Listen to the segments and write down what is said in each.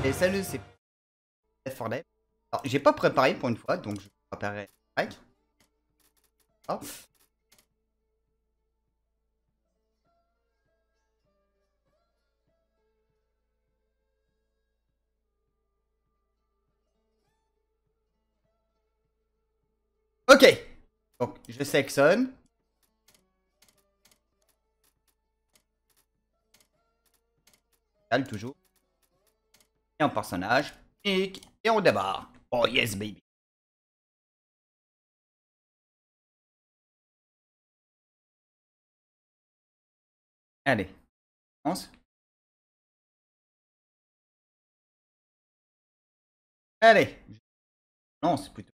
Et salut, c'est Fortnite. Alors, j'ai pas préparé pour une fois, donc je préparerai direct. Oh. Ok, donc je sélectionne. Calme toujours. Et un personnage. Et on démarre. Oh yes baby. Allez, on lance. Allez, je lance plutôt.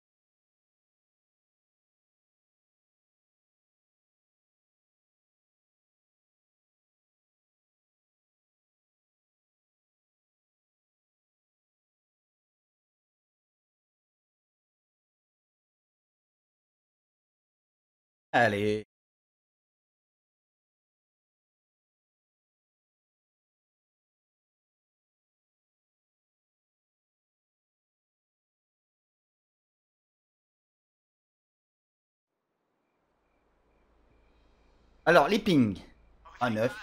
Allez. Alors, les pings. Ah, 9,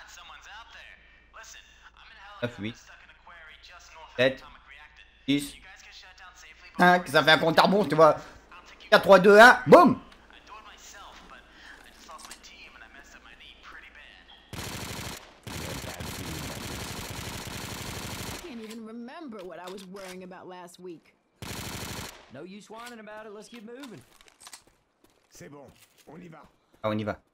9, 8, 7, 10, 5. Ça fait un compte à rebours, tu vois. 4, 3, 2, 1. Boum. Remember what I was worrying about last week. No use whining about it. Let's get moving. C'est bon, on y va. Ah, on y va.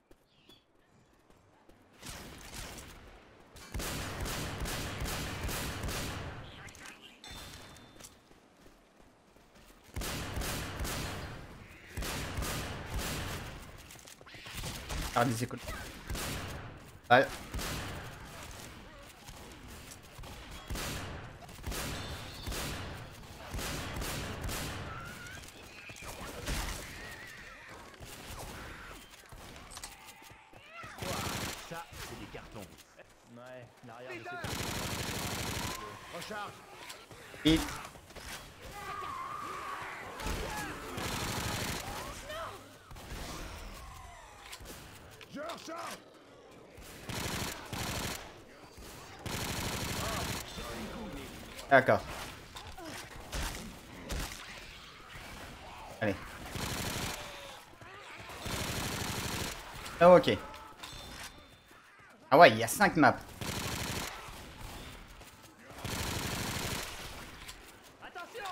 Ah, des écoles. Ouais. Ça, c'est des cartons. Ouais, l'arrière de Recharge. Vite. Je recharge. D'accord. Allez. Ah, ok. Ah ouais, il y a 5 maps. Attention!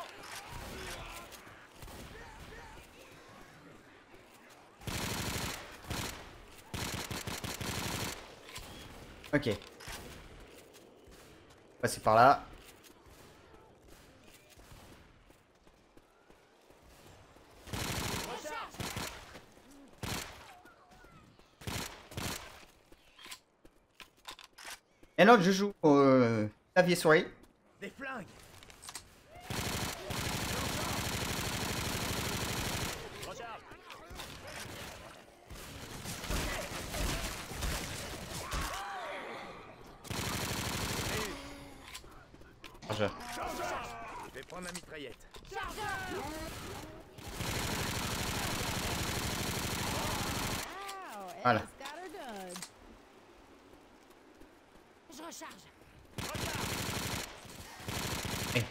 Ok. Passer par là. Et non, je joue au clavier souris. Des flingues. Recharge! Chargeur. Je vais prendre la mitraillette. Wow, Voilà. Alice got her done. Je recharge. Eh.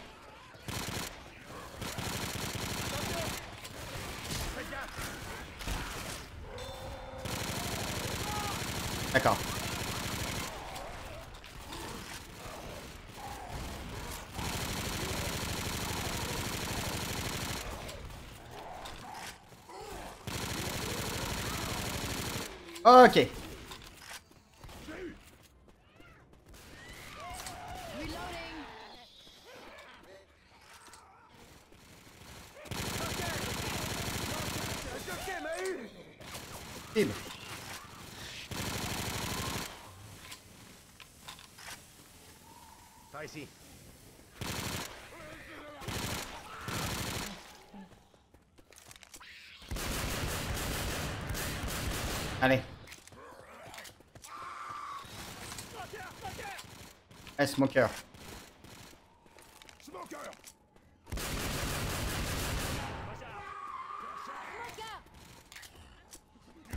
D'accord. Ok. Reloading. Libre. Par ici. Allez. Eh, smoker.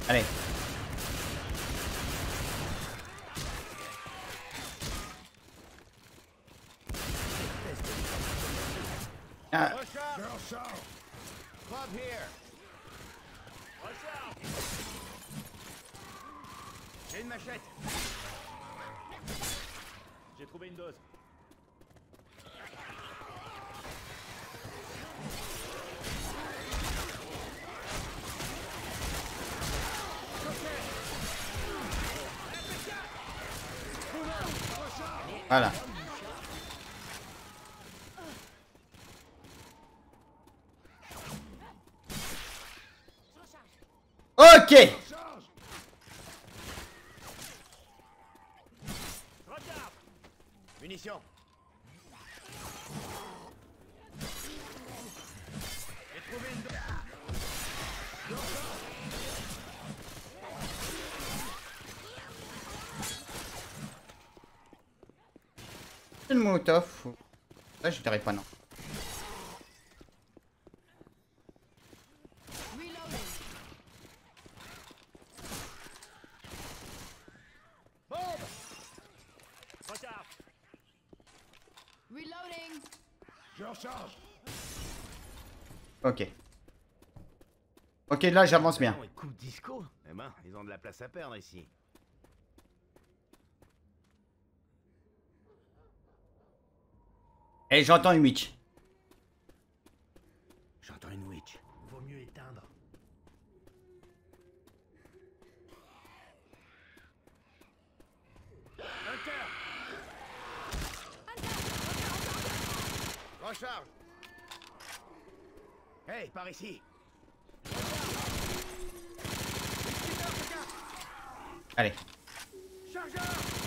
Allez. Ah, Je recharge. Club here. Watch out. J'ai une machette. J'ai trouvé une dose. voilà. Ok. Charge. Regarde. Munitions. J'ai trouvé une dose. C'est le molotov. Là, je dirais pas non. Reloading. Bombe. Regarde. Reloading. Je recharge. Ok. Ok, là, j'avance bien. Et coupe disco. Eh ben, ils ont de la place à perdre ici. Et j'entends une witch. J'entends une witch. Vaut mieux éteindre. Hunter. Recharge. Hey, par ici. Allez. Chargeur.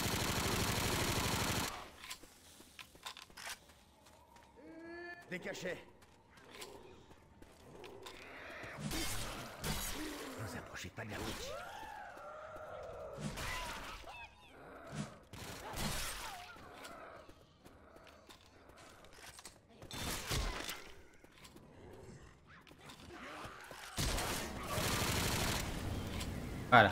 Des cachets. Ne vous approchez pas de la witch. Voilà.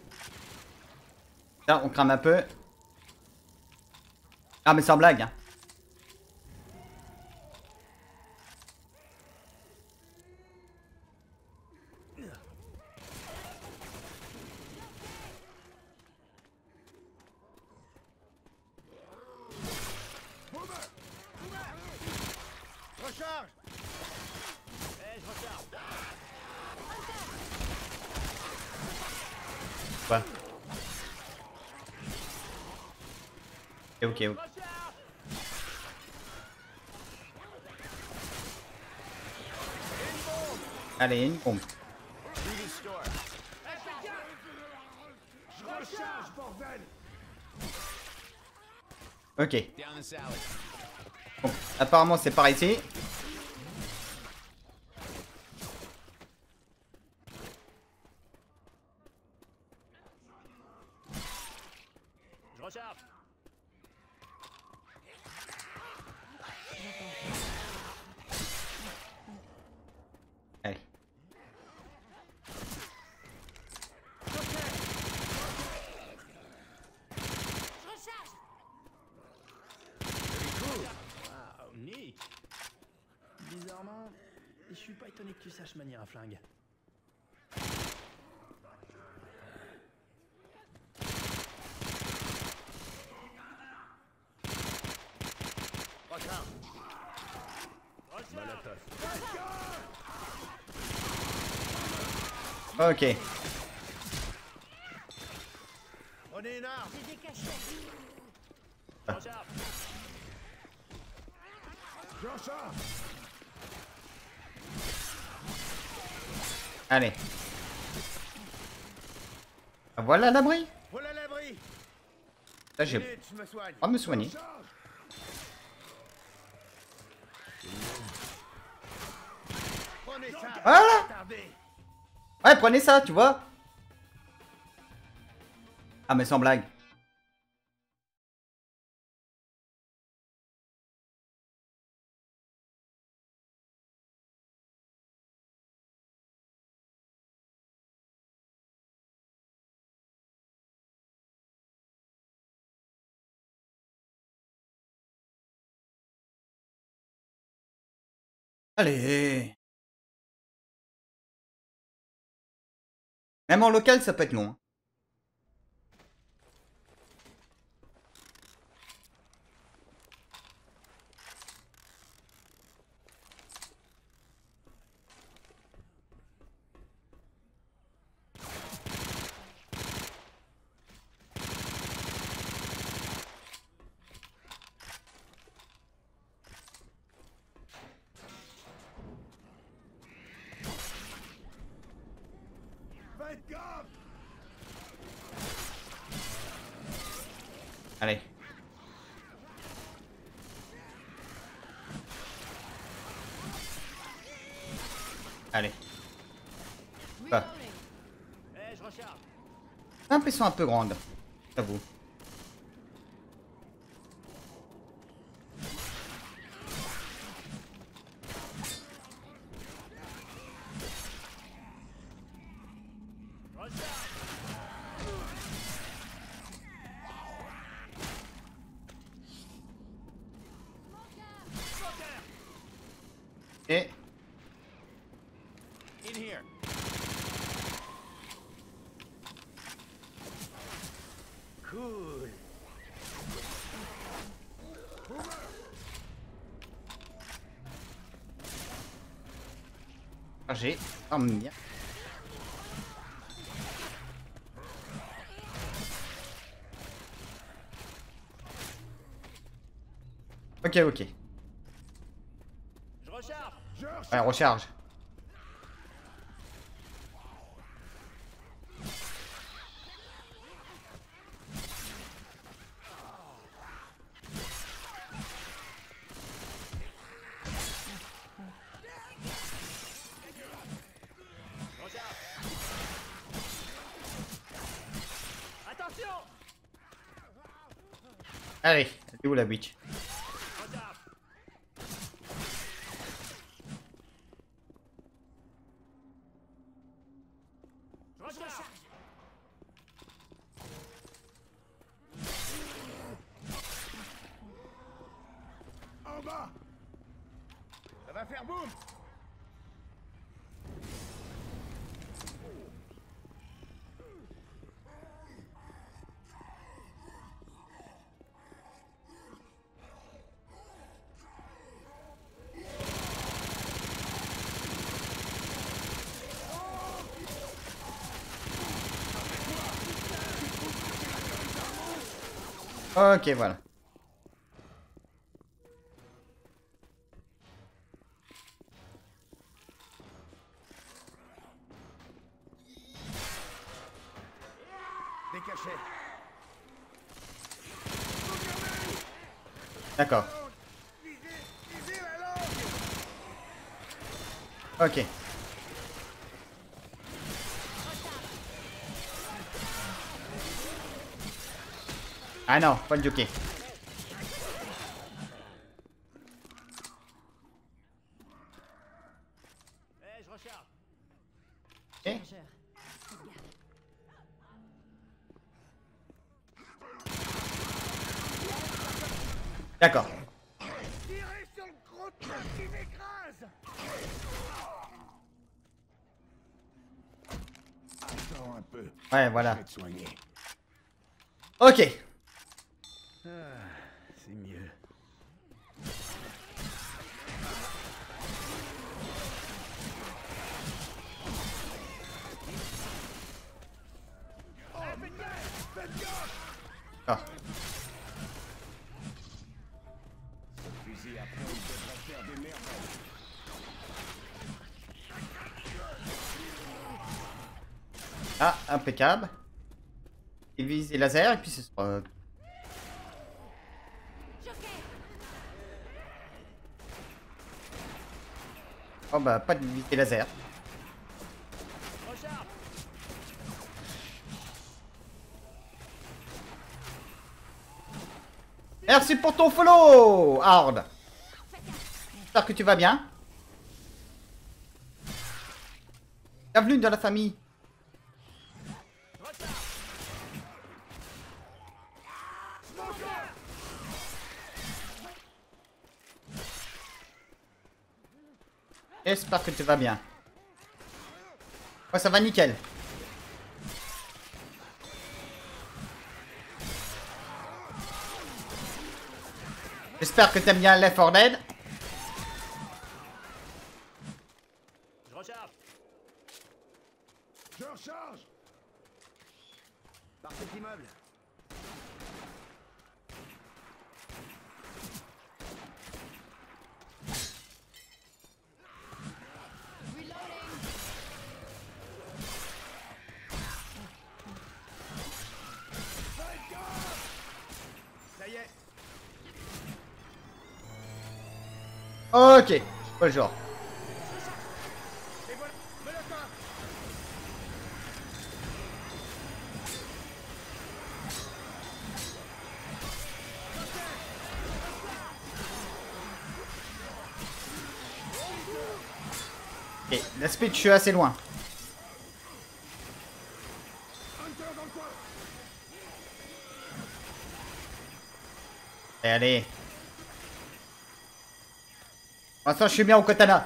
Là, on crame un peu. Ah, mais sans blague, hein. Recharge. Eh, je regarde. Quoi? Ok, ok. Regarde. Allez, une pompe. Je recharge, bordel. Ok. Bon, apparemment, c'est par ici. Je recharge. Allez. Ah, Nick. Bizarrement, je suis pas étonné que tu saches manier un flingue. Recharge. Molotov. Ok. Prenez une arme. Je recharge. Je recharge. Allez. Voilà l'abri. Voilà l'abri. Là, j'ai Minute, je me soigne. pas me soigner. Recharge. Prenez ça. Voilà. Attardez. Ouais, prenez ça, tu vois. Ah, mais sans blague. Allez. Même en local, ça peut être long. Faites gaffe! Allez. Allez. Bah. Reloading. Eh, je recharge. Un peu, sont un peu grandes. J'avoue. Et In here. Cool. j'ai bien. Ok, ok. Je recharge. Ouais, recharge. Attention. Allez, elle est où la witch? Recharge. Je recharge. En bas! Ça va faire boum! Ok, voilà. Des cachets. D'accord. Visez la langue! Ok. Ah non, pas le jockey. Eh, je recharge. Ok. Chargeur. D'accord. Tirez sur le gros truc qui m'écrase! Attends un peu. Ouais, Je voilà. vais te soigner. Ok. C'est mieux. Oh merde! Faites gaffe! Ah. Fusil à pompe devrait faire des merveilles. Ah, impeccable. Et visée laser, et puis c'est... Oh bah, pas de visée laser. Recharge. Merci pour ton follow, Hard. J'espère que tu vas bien. Bienvenue dans la famille. J'espère que tu vas bien. Moi, ça va nickel. J'espère que t'aimes bien Left 4 Dead. Je recharge. Je recharge. Par cet immeuble. Ça y est. Ok, pas le genre. Et voilà. Me le pas. Ok, la speed, je suis assez loin. Allez. Pour l'instant, je suis bien au katana.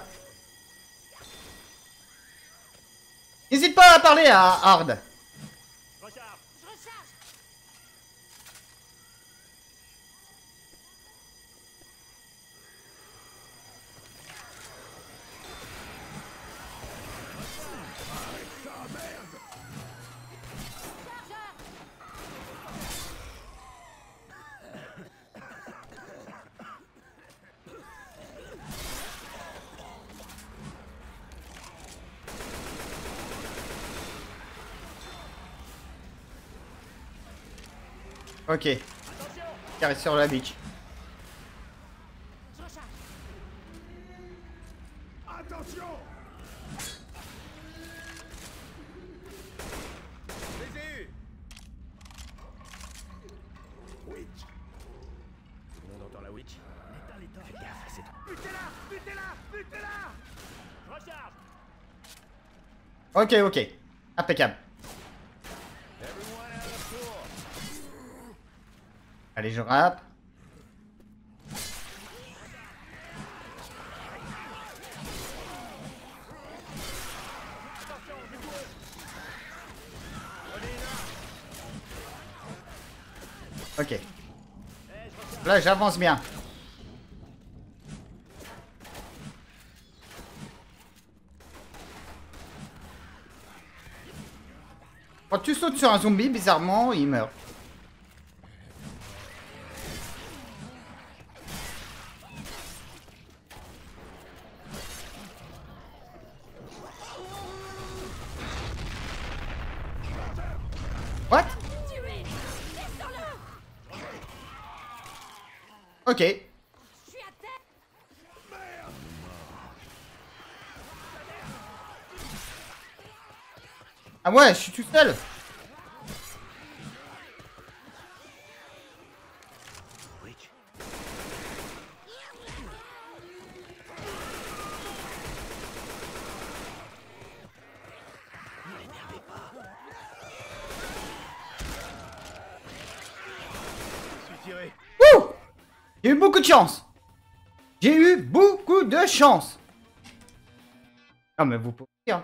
N'hésite pas à parler à Hard. Recharge. Ok. Carré sur la beach. Attention. Je les ai eus. Witch. Tout le monde entend la witch. Éteins les torches. Fais gaffe, c'est toi. Butez-la. Butez-la. Butez-la. Je recharge. Ok. Impeccable. Everyone out of tour. Allez, je rappe. Ok. Là, j'avance bien. Quand tu sautes sur un zombie, bizarrement, il meurt. What? Ok. Ah ouais, je suis tout seul. Witch. Ne l'énervez pas. Je suis tiré. Wouh! J'ai eu beaucoup de chance. J'ai eu beaucoup de chance. Non mais vous pouvez dire.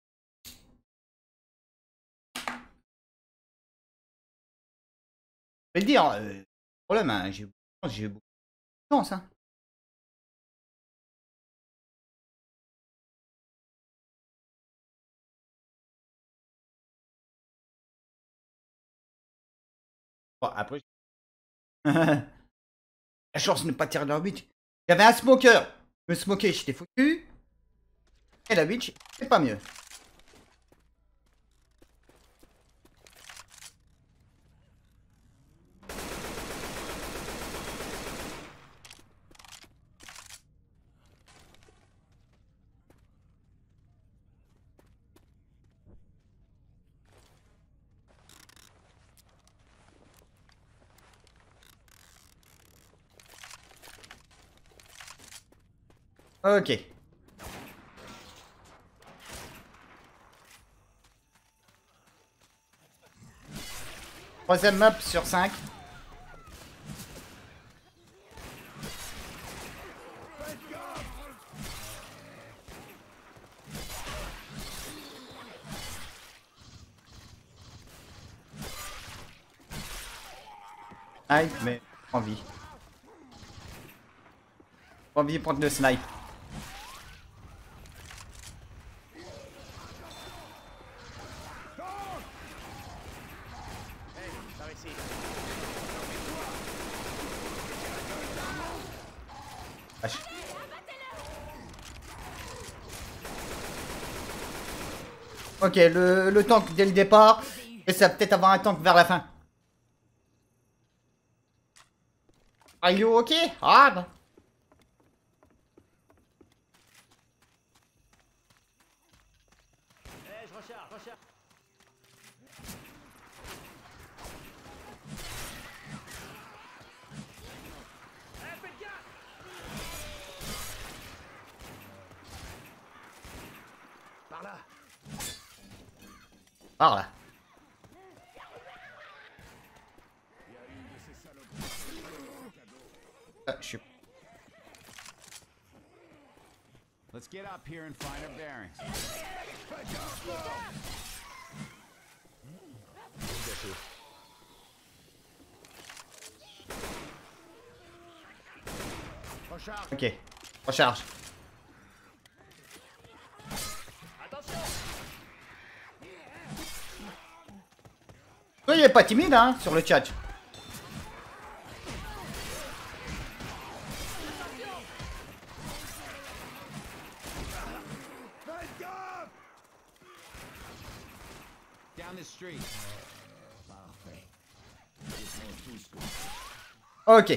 Je vais te dire, problème, hein, j'ai eu beaucoup de chance. Hein. Bon, après... La chance de ne pas tirer dans la bitch. J'avais un smoker. Le smoker, j'étais foutu. Et la bitch, c'est pas mieux. Ok. Troisième map sur 5. Snipe, mais envie. Envie de prendre le snipe. Par ici. Vache. Ok, le tank dès le départ. Et ça va peut-être avoir un tank vers la fin. Are you okay? Ah. Je recharge, recharge. Faites gaffe. Par là. Par là. Je suis... Let's get up here and find our bearings. Recharge. Ok. Recharge. Attention. Soyez pas timide, hein, sur le chat. Down the street. Parfait. Ils sont tous cool. Ok.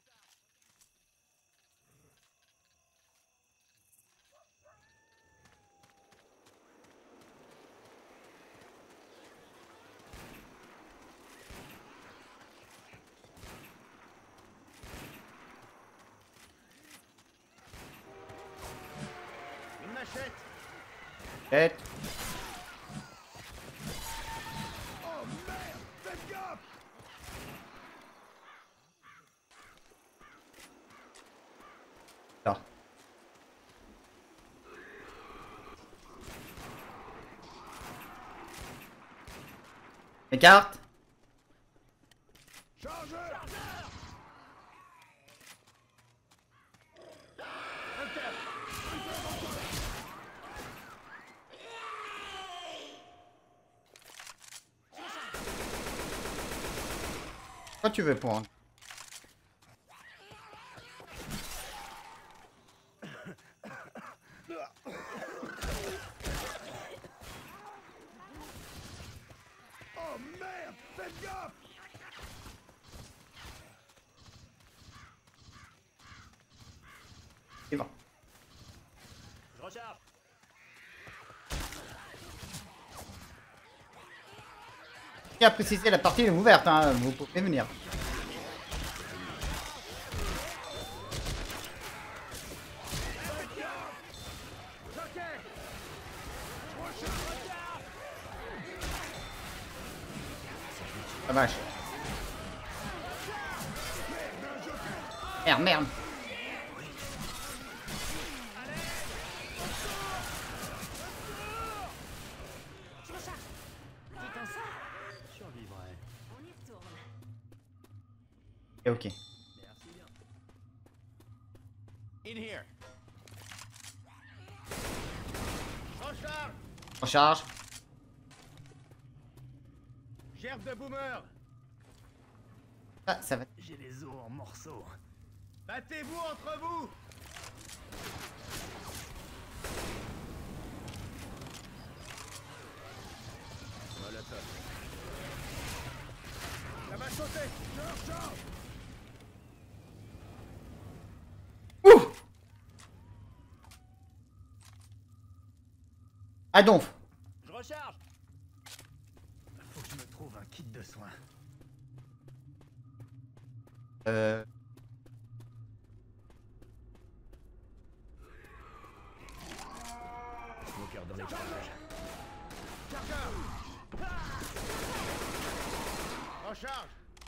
Une machette. Tête. Oh merde. Faites gaffe. Là. Les cartes. Chargeur. Quoi tu veux prendre? Oh merde. Faites gaffe. Et bon. Je recharge. Je tiens à préciser, la partie est ouverte, hein, vous pouvez venir. Ah vache. Merde, merde. Survivrai. Ok. In here. Recharge. Recharge. Gerbe de boomer. Ah, ça va. J'ai les os en morceaux. Battez-vous entre vous. Molotov. Ça va sauter. Je recharge. Ouh. Ah donc. Je recharge. Faut que je me trouve un kit de soins. Smoker dans les parages. Chargeur. Recharge.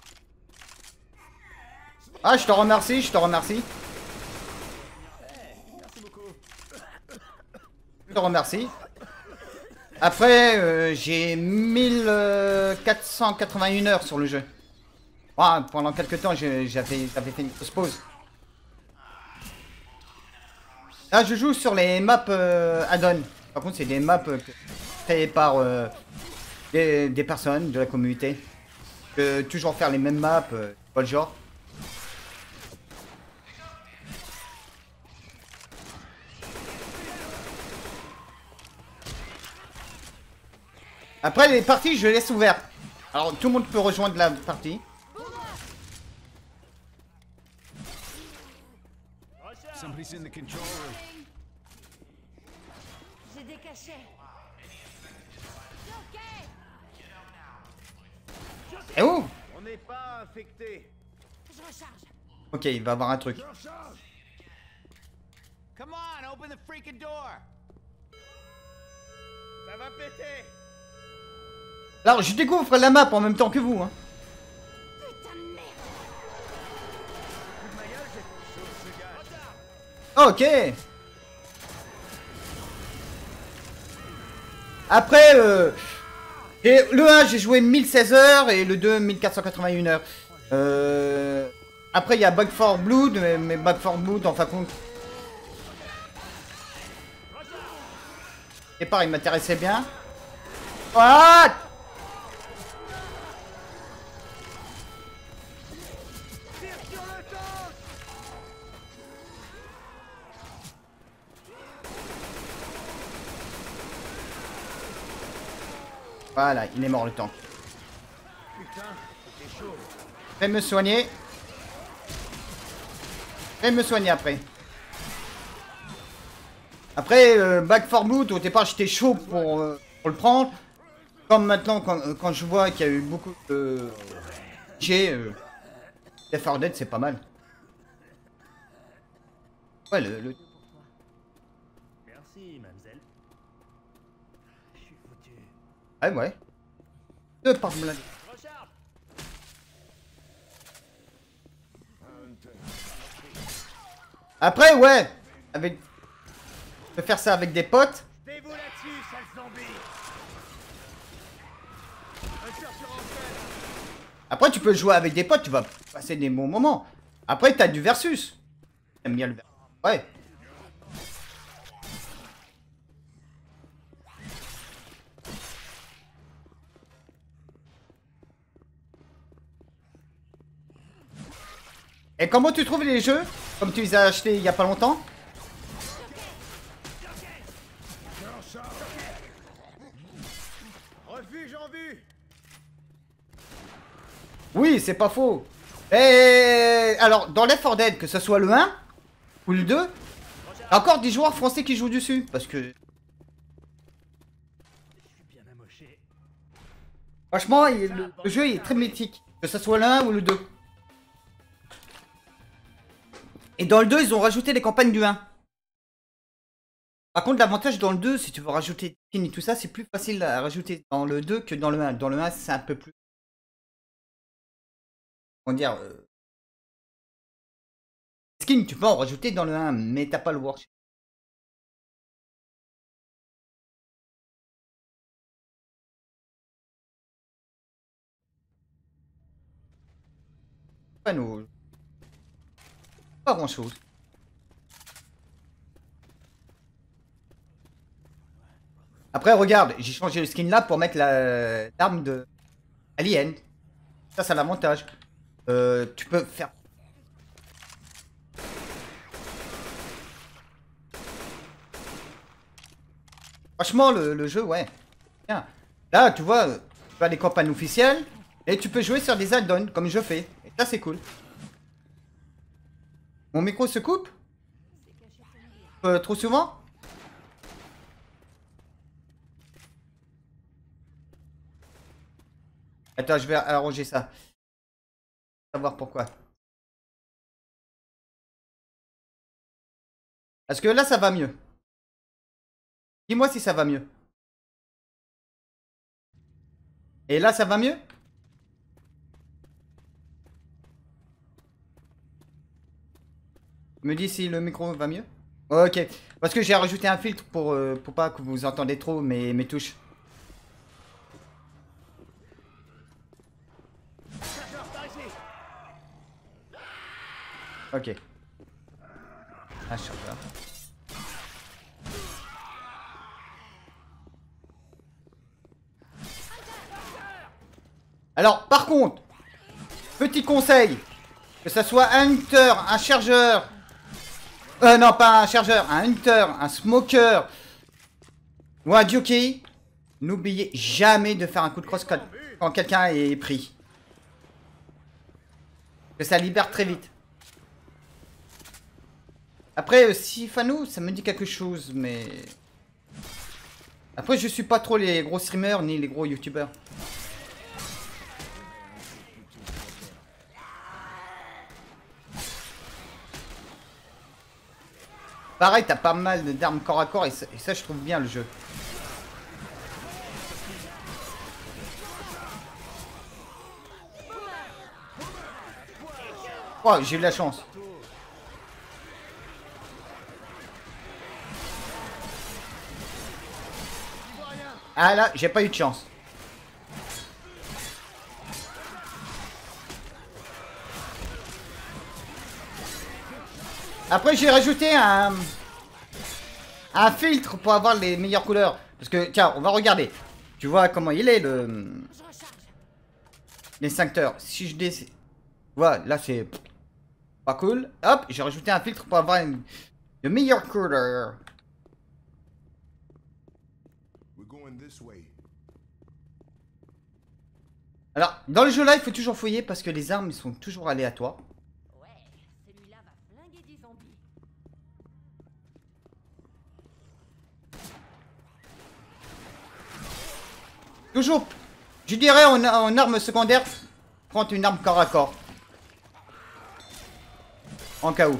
Ah, je te remercie, je te remercie. Merci beaucoup. Je te remercie. Après, j'ai 1481 heures sur le jeu. Ah, pendant quelques temps, j'avais fait une grosse pause. Là, je joue sur les maps add-on. Par contre, c'est des maps créées par des personnes de la communauté. Toujours faire les mêmes maps, pas le genre. Après, les parties, je les laisse ouvertes. Alors, tout le monde peut rejoindre la partie. Somebody's in the control room. J'ai des cachets. Eh oh! On n'est pas infecté. Je recharge. Ok, il va avoir un truc. Come on, open the freaking door. Ça va péter. Alors, je découvre la map en même temps que vous. Hein. Putain de merde. Ok. Après, le 1, j'ai joué 1016 heures et le 2, 1481 heures. Après, il y a Back 4 Blood, mais Back 4 Blood, en fin de compte. Et pareil, il m'intéressait bien. What? Voilà, il est mort le tank. Putain, c'est chaud. Je vais me soigner. Je vais me soigner après. Après, Back 4 Blood, au départ j'étais chaud pour le prendre. Comme maintenant, quand je vois qu'il y a eu beaucoup de... Left 4 Dead, c'est pas mal. Ouais, le... Merci, mademoiselle. Je suis foutu. Ouais, ouais. Deux par blindé. Recharge. Après, ouais. Avec... Je peux faire ça avec des potes. Jetez-vous là-dessus, sale zombie. Un tir sur antenne. Après, tu peux jouer avec des potes, tu vas passer des bons moments. Après, t'as du versus. J'aime bien le versus. Ouais. Et comment tu trouves les jeux? Comme tu les as achetés il y a pas longtemps? Refuge en vue. Oui, c'est pas faux. Et alors, dans Left 4 Dead, que ce soit le 1 ou le 2, il y a encore des joueurs français qui jouent dessus. Parce que, Je suis bien amoché. franchement, le jeu est très mythique. Que ce soit le 1 ou le 2. Et dans le 2, ils ont rajouté les campagnes du 1. Par contre, l'avantage dans le 2, si tu veux rajouter des skins et tout ça, c'est plus facile à rajouter dans le 2 que dans le 1. Dans le 1, c'est un peu plus... Comment dire skin, tu peux en rajouter dans le 1, mais t'as pas le workshop. Pas nous. Pas grand chose. Après, regarde, j'ai changé le skin là pour mettre l'arme de Alien. Ça, c'est l'avantage. Tu peux faire... Franchement, le jeu, ouais. Bien. Là, tu vois, tu as les campagnes officielles et tu peux jouer sur des add-ons, comme je fais. Et ça, c'est cool. Mon micro se coupe trop souvent? Attends, je vais arranger ça. Savoir pourquoi. Parce que là, ça va mieux. Dis-moi si ça va mieux. Et là, ça va mieux? Me dis si le micro va mieux? Ok. Parce que j'ai rajouté un filtre pour pas que vous entendez trop mes touches. Ok. Un chargeur. Alors, par contre, petit conseil, que ça soit un hunter, un chargeur, non pas un chargeur, un hunter, un smoker ou un jockey, n'oubliez jamais de faire un coup de crosse quand quelqu'un est pris. Que ça libère très vite. Après, Sifano, ça me dit quelque chose, mais... Après, je suis pas trop les gros streamers ni les gros youtubeurs. Pareil, t'as pas mal d'armes corps à corps et ça, je trouve bien le jeu. Oh, j'ai eu de la chance. Ah là, j'ai pas eu de chance. Après, j'ai rajouté un filtre pour avoir les meilleures couleurs. Parce que, tiens, on va regarder. Tu vois comment il est, l'extincteur. Si je décide... Voilà, là, c'est pas cool. Hop, j'ai rajouté un filtre pour avoir de meilleures couleurs. Alors, dans le jeu là, il faut toujours fouiller parce que les armes, ils sont toujours aléatoires. Ouais, celui-là va flinguer des zombies. Toujours, je dirais en arme secondaire, prendre une arme corps à corps. En cas où.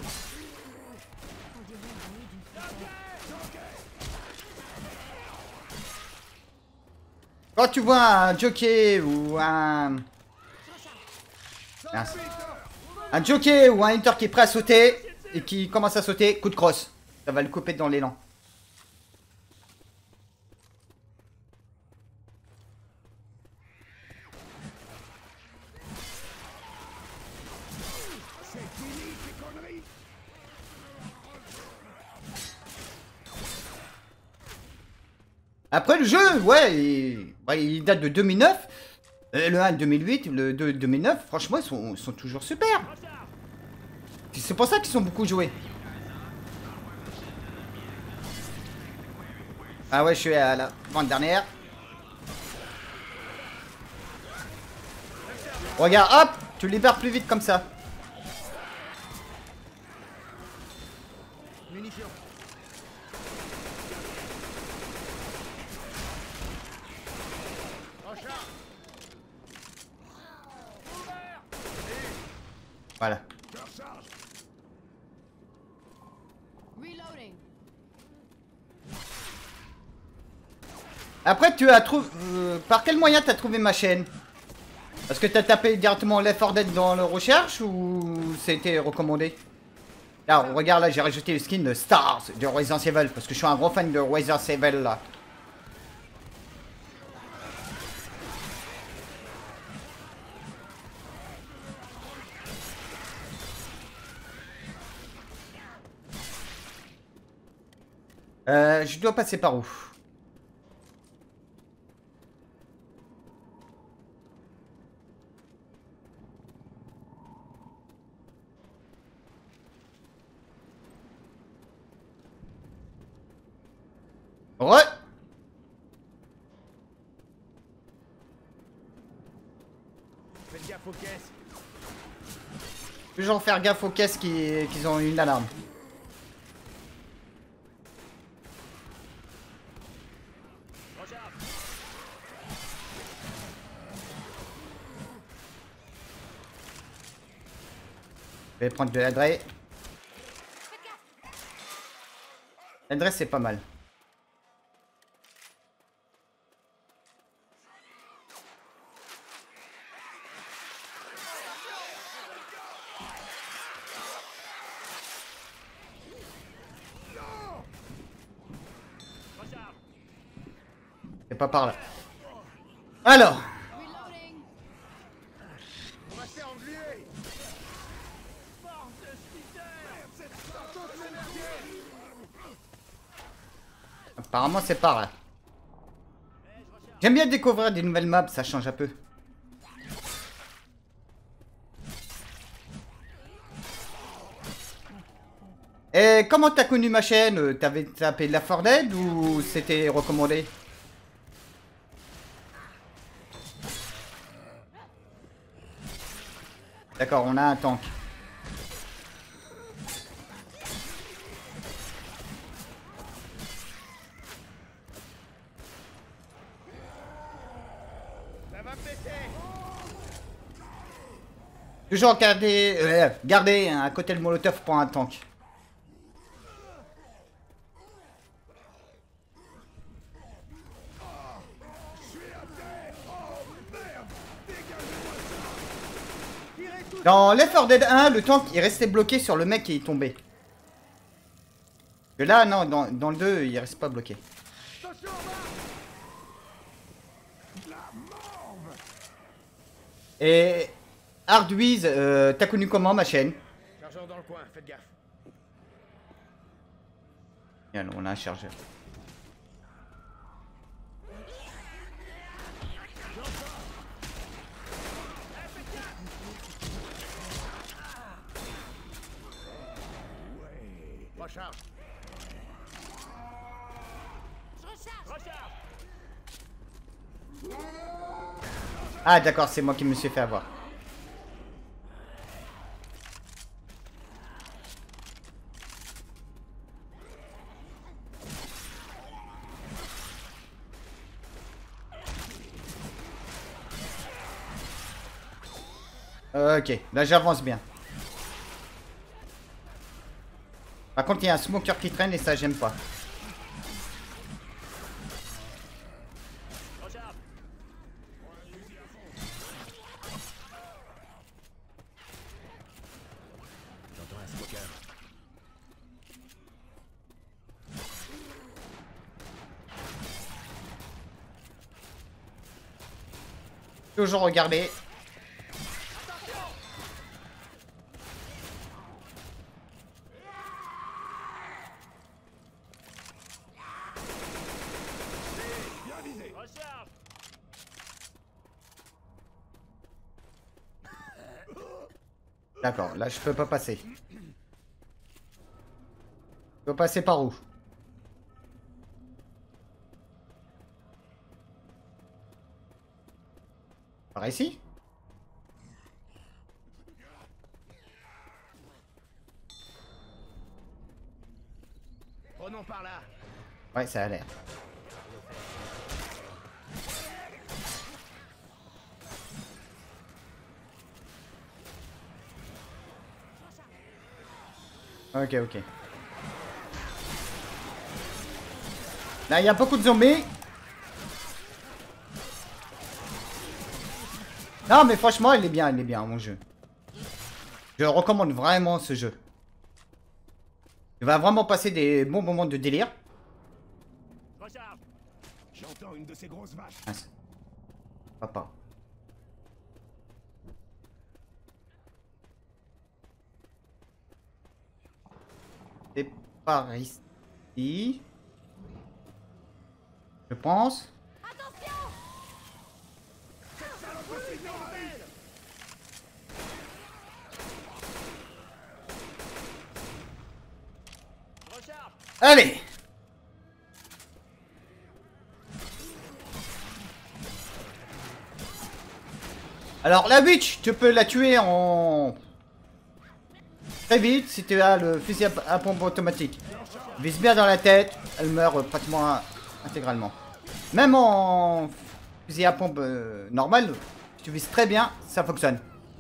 Quand tu vois un jockey ou un jockey ou un hunter qui est prêt à sauter et qui commence à sauter, coup de crosse. Ça va le couper dans l'élan. Après le jeu, ouais, il date de 2009. Le 1 de 2008, le 2 de 2009, franchement, ils sont toujours super. C'est pour ça qu'ils sont beaucoup joués. Ah ouais, je suis à la vente dernière. Regarde, hop, tu libères plus vite comme ça. Munitions. Voilà. Reloading. Après, tu as trouvé... par quel moyen t'as trouvé ma chaîne? Parce que t'as tapé directement Left 4 Dead dans le recherche ou c'était recommandé? Là, regarde, là, j'ai rajouté le skin de Stars de Resident Evil parce que je suis un gros fan de Resident Evil là. Je dois passer par où? Ouais. Faites gaffe aux caisses. Toujours faire gaffe aux caisses qui ont une alarme. Je vais prendre de l'adresse. L'adresse c'est pas mal. C'est pas par là. Alors. Reloading. On va se faire engluer. Apparemment, c'est pas là. J'aime bien découvrir des nouvelles maps, ça change un peu. Et comment t'as connu ma chaîne? T'avais tapé Left 4 Dead ou c'était recommandé? D'accord, on a un tank. Ça va péter. Toujours garder à côté le molotov pour un tank. Dans Left 4 Dead 1, le tank il restait bloqué sur le mec qui est tombé. Que là, non, dans le 2, il reste pas bloqué. Et Hardwiz, t'as connu comment ma chaîne? Chargeur dans le coin, faites gaffe. Bien, on a un chargeur. Recharge. Ah d'accord, c'est moi qui me suis fait avoir. Ok, là j'avance bien. Par contre, il y a un smoker qui traîne et ça, j'aime pas. J'entends un smoker. Toujours regarder. D'accord, là je peux pas passer. Je peux passer par où? Par ici? Prenons par là. Ouais, ça a l'air. Ok, ok. Là, il y a beaucoup de zombies. Non, mais franchement, il est bien, mon jeu. Je recommande vraiment ce jeu. Il va vraiment passer des bons moments de délire. Recharge. J'entends une de ces grosses vaches. Mince. Papa. C'est par ici. Je pense. Allez. Alors la witch, tu peux la tuer en... très vite si tu as le fusil à pompe automatique. Vise bien dans la tête, elle meurt pratiquement intégralement. Même en fusil à pompe normal, si tu vises très bien, ça fonctionne.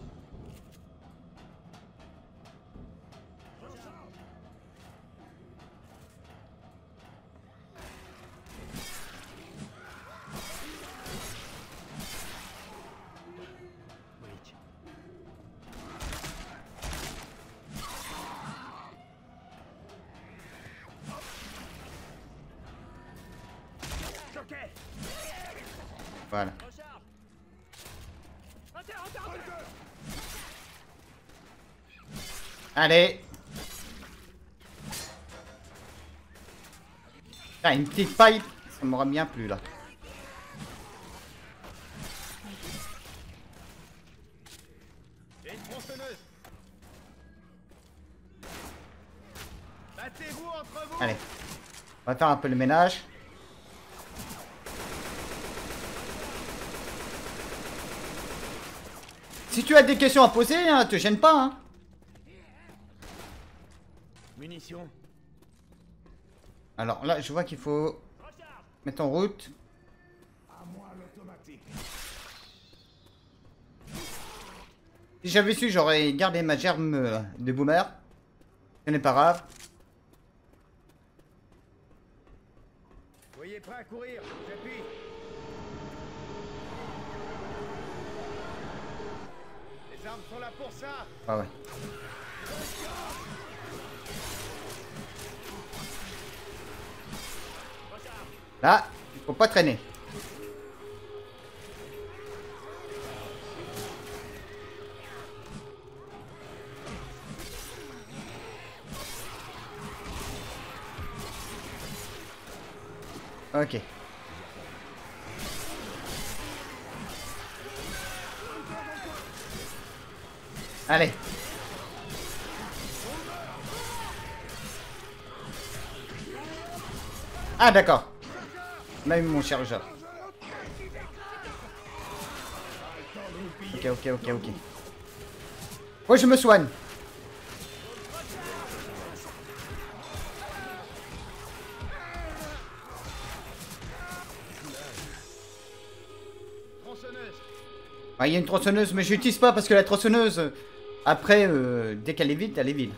Voilà. Ah, une petite pipe, ça m'aurait bien plu là. Et une tronçonneuse. Battez-vous entre vous. Allez, on va faire un peu le ménage. Si tu as des questions à poser, hein, te gêne pas. Hein. Munitions. Alors là, je vois qu'il faut mettre en route. À moi l'automatique. Si j'avais su, j'aurais gardé ma germe de boomer. Ce n'est pas grave. Voyez prêt à courir. J'appuie. Les armes sont là pour ça. Ah ouais. Là, il faut pas traîner. Ok. Allez. Ah d'accord. Même mon chargeur. Ok. Moi je me soigne. Tronçonneuse. Ah, il y a une tronçonneuse, mais je l'utilise pas parce que la tronçonneuse, après, dès qu'elle est vide, elle est vide.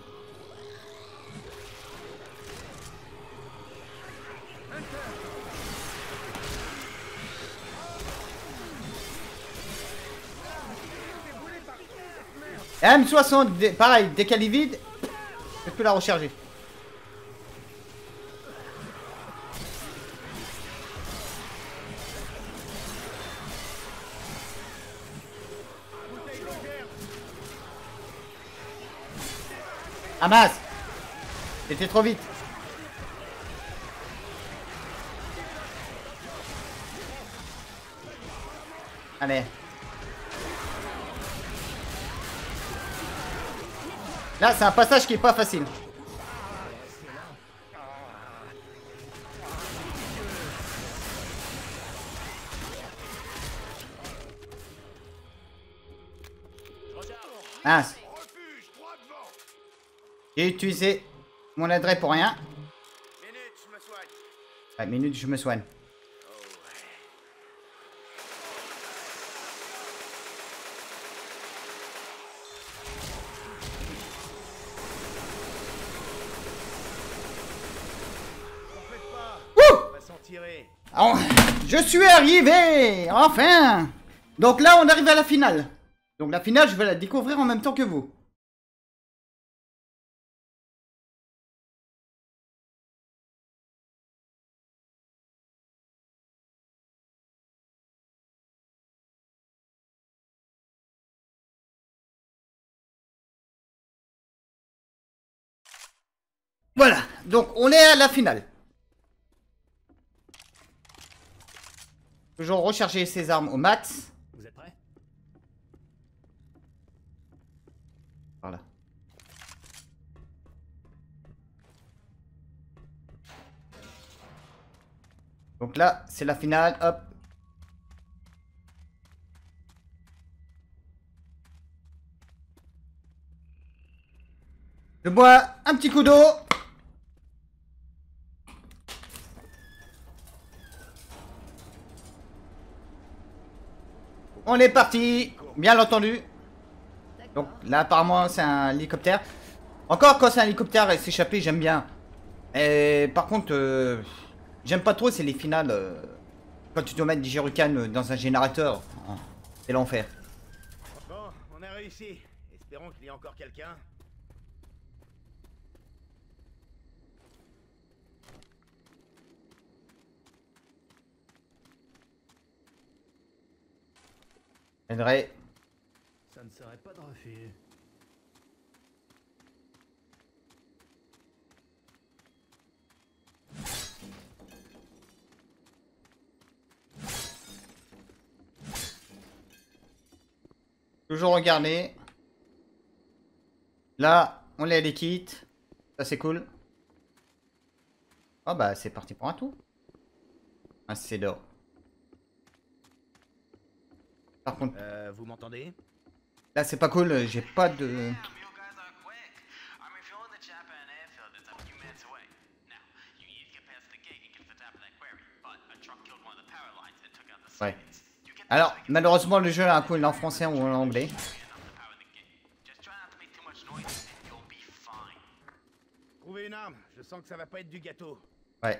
Et M60, pareil, dès qu'elle est vide, je peux la recharger. Ah mince! C'était trop vite. Allez. Là, c'est un passage qui est pas facile. Mince. Refuge, droit devant. J'ai utilisé mon adresse pour rien. Minute, je me soigne. Ouais, minute, je me soigne. Faites pas. Wouh! On va s'en tirer. Oh, je suis arrivé! Enfin! Donc là, on arrive à la finale. Donc la finale, je vais la découvrir en même temps que vous. Voilà, donc on est à la finale. Toujours recharger ses armes au max. Vous êtes prêts? Voilà. Donc là, c'est la finale, hop. Je bois un petit coup d'eau. On est parti, bien entendu. Donc là, apparemment, c'est un hélicoptère. Encore, quand c'est un hélicoptère et s'échapper, j'aime bien. Et par contre, j'aime pas trop, c'est les finales. Quand tu dois mettre des jerrycans dans un générateur. Oh, c'est l'enfer. Bon, on a réussi. Espérons qu'il y ait encore quelqu'un. Aiderait. Ça ne serait pas de refus. Toujours regarder. Là, on les quitte. Ça, c'est cool. Oh, bah, c'est parti pour un tour. Ah, c'est d'or. Par contre, Vous m'entendez? là, c'est pas cool. J'ai pas de... Ouais. Alors, malheureusement, le jeu a un coup, il est en français ou en anglais. Trouvez une arme, je sens que ça va pas être du gâteau. Ouais.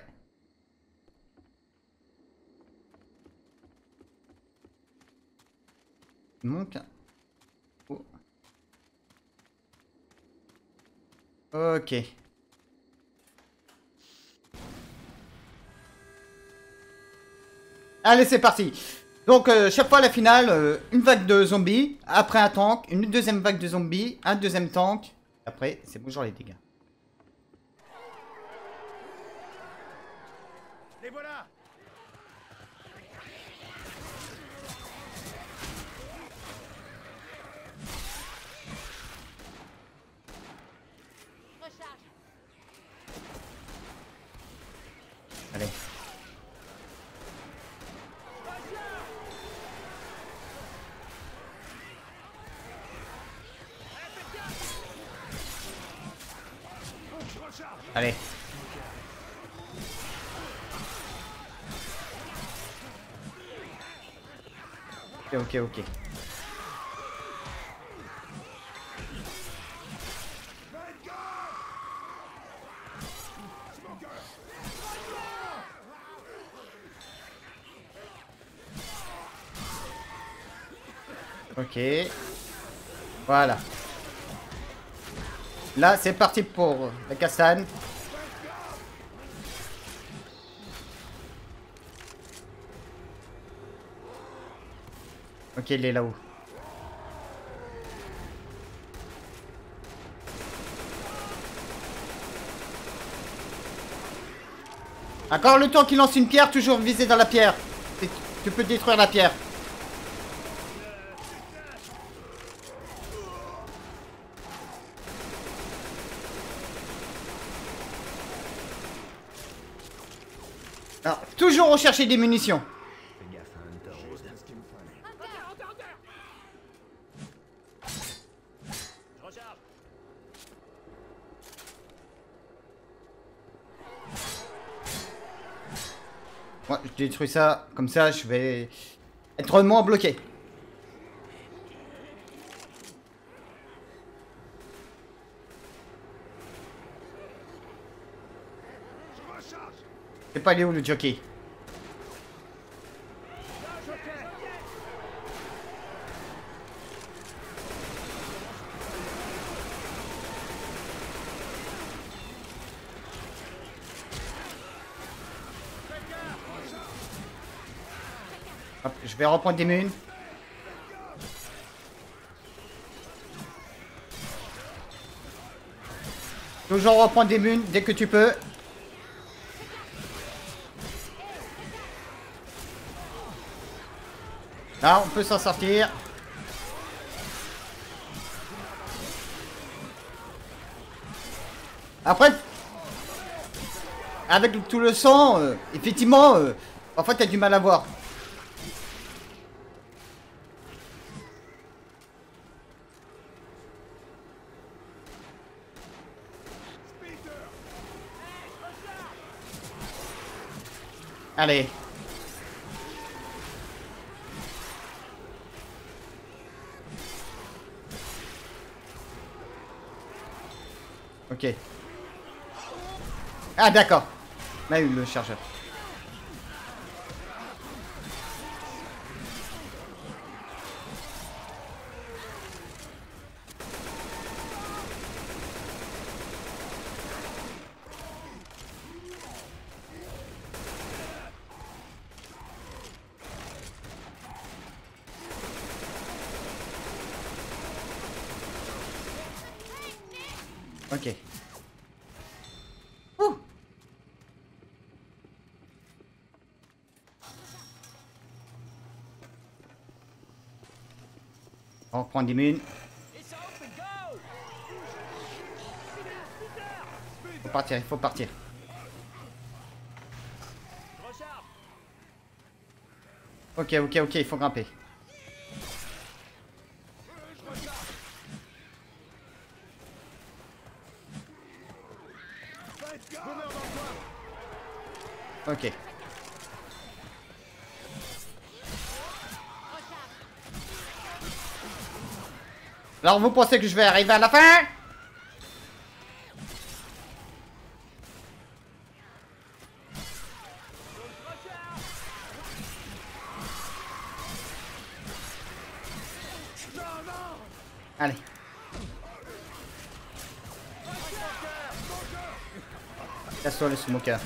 Il manque un... Oh. Ok. Allez, c'est parti. Donc, chaque fois à la finale, une vague de zombies, après un tank, une deuxième vague de zombies, un deuxième tank. Après, c'est bonjour les dégâts. Les voilà! Recharge. Allez. Allez. Ok, ok. Ok. Voilà. Là, c'est parti pour la castagne. Ok, il est là-haut. Encore le temps qu'il lance une pierre, toujours viser dans la pierre. Tu peux détruire la pierre. Alors, toujours rechercher des munitions. Fais gaffe à Hunter Road. Je recharge. Moi, je détruis ça. Comme ça, je vais être moins bloqué. C'est pas aller où le jockey? Hop, je vais reprendre des munes. Toujours reprendre des munes dès que tu peux. Là, on peut s'en sortir. Après, avec tout le sang, effectivement, parfois t'as du mal à voir. Allez. Ok. Ah d'accord. Là, il y a eu le chargeur. Ok. Ouh. On reprend des munes. Faut partir, il faut partir. Ok, il faut grimper. Ok. Alors vous pensez que je vais arriver à la fin? Allez. Casse-toi le smoker.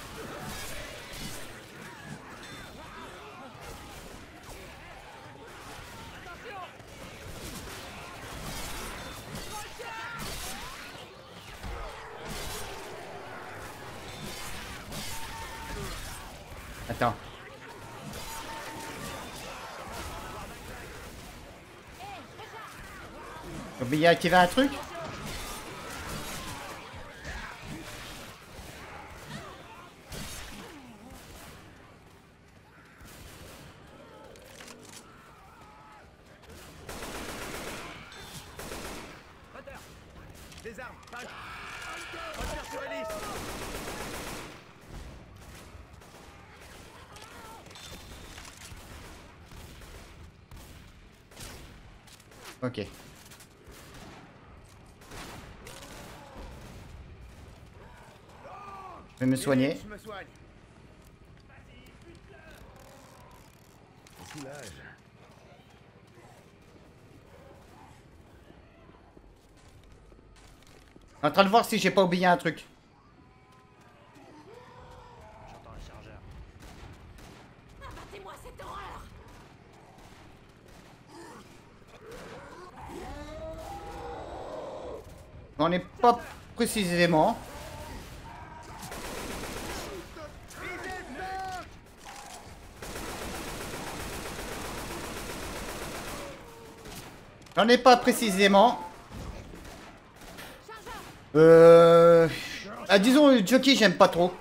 Attends. J'ai oublié d'activer un truc? Des armes, punch. Retire sur Alice. Ok. Je vais me soigner. Je me soigne. Ça soulage. En train de voir si j'ai pas oublié un truc. J'entends un chargeur. Abattez-moi cette horreur! On n'est pas précisément. J'en ai pas précisément. Disons, le jockey, j'aime pas trop.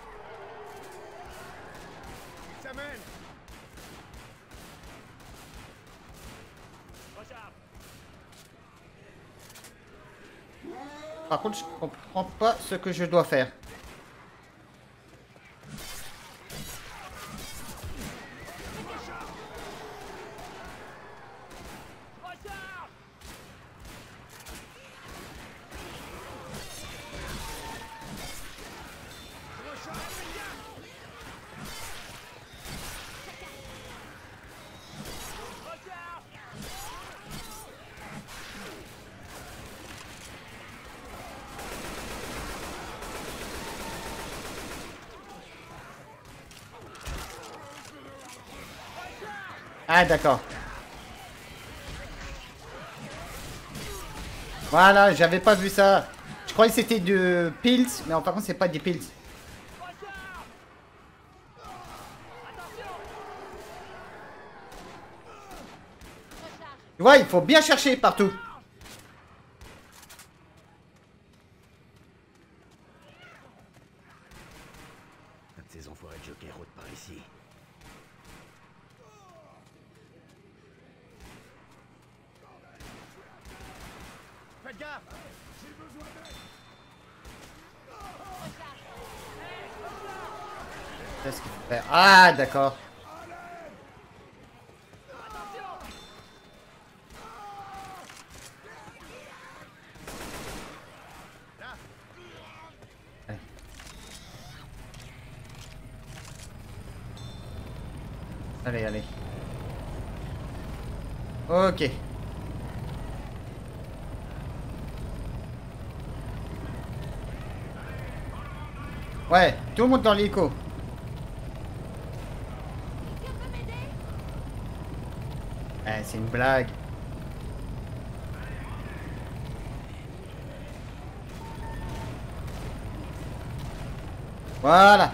Ça mène. Recharge. Par contre, je comprends pas ce que je dois faire. Ah, d'accord. Voilà, j'avais pas vu ça. Je croyais que c'était de pills, mais par contre, c'est pas des pills. Tu vois, il faut bien chercher partout. Un de ces enfoirés de jockey rôde par ici. Faites gaffe! Qu'est-ce qu'il faut faire? Ah, d'accord. Allez, allez. Ok. Ouais, tout le monde dans l'hélico. Eh, c'est une blague. Voilà.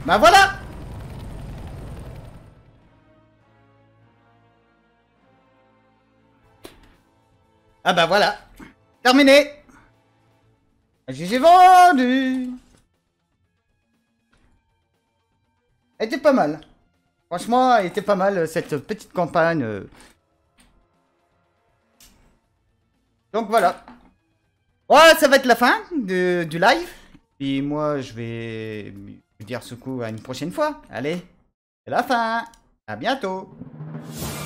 Bah voilà. Ah bah voilà. Terminé. J'ai vendu. Elle était pas mal. Franchement, elle était pas mal cette petite campagne. Donc voilà. Ouais, ça va être la fin du live. Puis moi, je vais dire ce coup à une prochaine fois. Allez, c'est la fin. À bientôt.